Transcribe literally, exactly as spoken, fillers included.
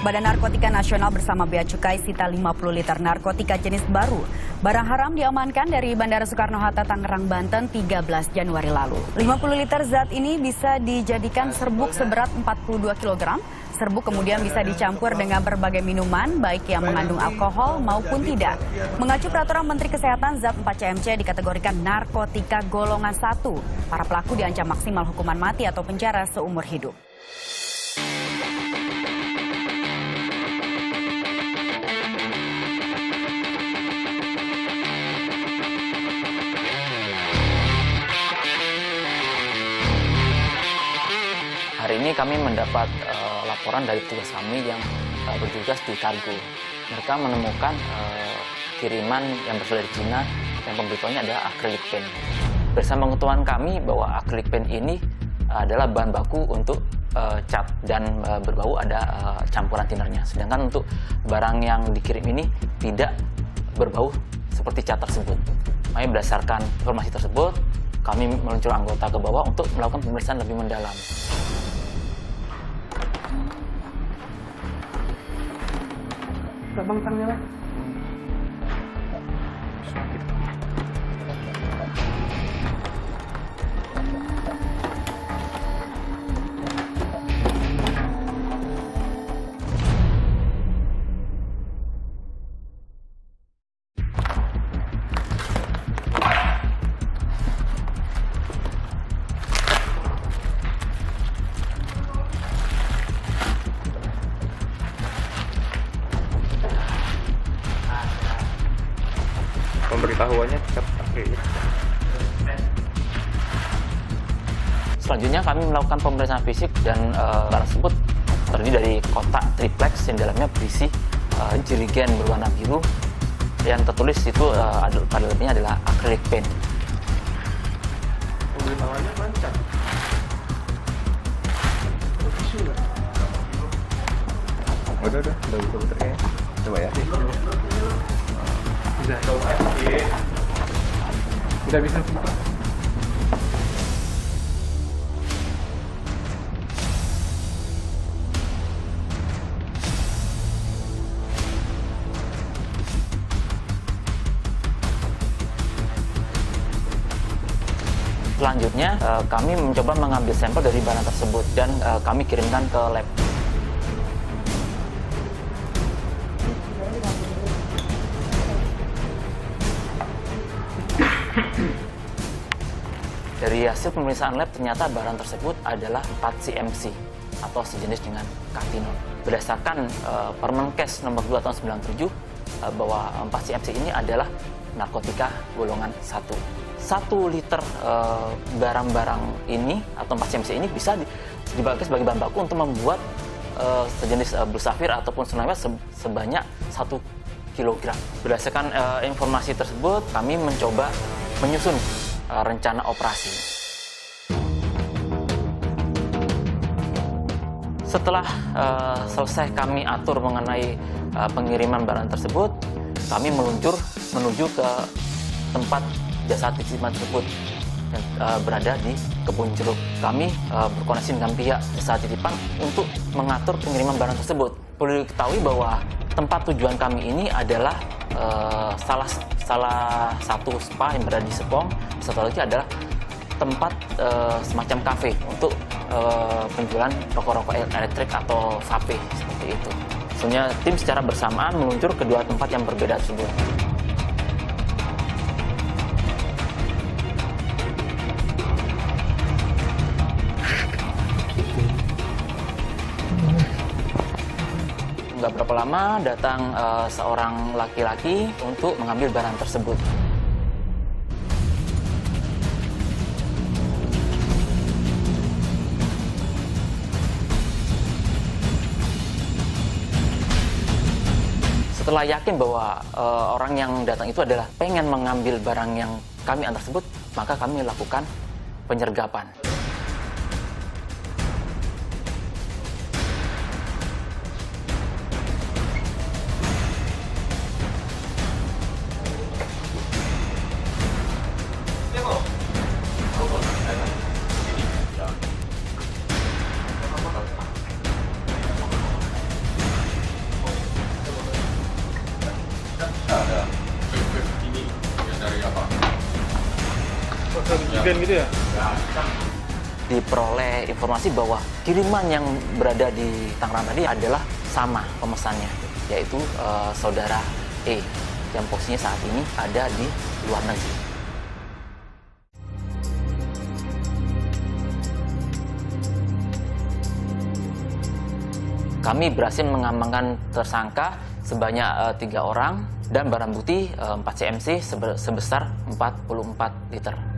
Badan Narkotika Nasional bersama Bea Cukai sita lima puluh liter narkotika jenis baru. Barang haram diamankan dari Bandara Soekarno-Hatta, Tangerang, Banten tiga belas Januari lalu. lima puluh liter zat ini bisa dijadikan serbuk seberat empat puluh dua kilogram. Serbuk kemudian bisa dicampur dengan berbagai minuman, baik yang mengandung alkohol maupun tidak. Mengacu peraturan Menteri Kesehatan, zat empat C M C dikategorikan narkotika golongan satu. Para pelaku diancam maksimal hukuman mati atau penjara seumur hidup. Hari ini kami mendapat uh, laporan dari petugas kami yang uh, bertugas di kargo. Mereka menemukan uh, kiriman yang berasal dari Cina yang pemberitahuannya adalah acrylic paint. Bersama pengetahuan kami bahwa acrylic paint ini uh, adalah bahan baku untuk uh, cat dan uh, berbau ada uh, campuran tinnernya. Sedangkan untuk barang yang dikirim ini tidak berbau seperti cat tersebut. Makanya berdasarkan informasi tersebut, kami meluncur anggota ke bawah untuk melakukan pemeriksaan lebih mendalam. Bang tangnya lah. Pemberitahuannya cat akrilik. Selanjutnya kami melakukan pemeriksaan fisik dan uh, barang tersebut terdiri dari kotak triplex yang dalamnya berisi uh, jerigen berwarna biru yang tertulis itu uh, pada dalamnya adalah acrylic paint. Pemberitahuannya lancar. Udah, udah, udah bisa putar kayaknya. Coba ya. Bisa. Udah bisa buka. Selanjutnya kami mencoba mengambil sampel dari barang tersebut dan kami kirimkan ke lab. Dari hasil pemeriksaan lab ternyata barang tersebut adalah empat C M C atau sejenis dengan katinol. Berdasarkan uh, Permenkes nomor dua tahun sembilan puluh tujuh uh, bahwa empat C M C ini adalah narkotika golongan satu. Satu liter barang-barang uh, ini atau empat C M C ini bisa dipakai sebagai bahan baku untuk membuat uh, sejenis uh, blue sapphire ataupun tsunami se sebanyak satu kilogram. Berdasarkan uh, informasi tersebut, kami mencoba menyusun uh, rencana operasi. Setelah uh, selesai kami atur mengenai uh, pengiriman barang tersebut, kami meluncur menuju ke tempat jasa titipan tersebut yang uh, berada di Kebun Jeruk. Kami uh, berkoneksi dengan pihak jasa titipan untuk mengatur pengiriman barang tersebut. Perlu diketahui bahwa tempat tujuan kami ini adalah uh, salah salah satu spa yang berada di Serpong. Satu lagi adalah tempat uh, semacam kafe untuk uh, penjualan rokok-rokok elektrik atau vape seperti itu. Sebenarnya tim secara bersamaan meluncur ke dua tempat yang berbeda tersebut. Nggak berapa lama datang uh, seorang laki-laki untuk mengambil barang tersebut. Setelah yakin bahwa uh, orang yang datang itu adalah pengen mengambil barang yang kami antar tersebut, maka kami lakukan penyergapan. Oksigen gitu ya? Diperoleh informasi bahwa kiriman yang berada di Tangerang tadi adalah sama pemesannya, yaitu uh, saudara E yang posisinya saat ini ada di luar negeri. Kami berhasil mengamankan tersangka sebanyak uh, tiga orang dan barang bukti uh, empat C M C sebesar empat puluh empat liter.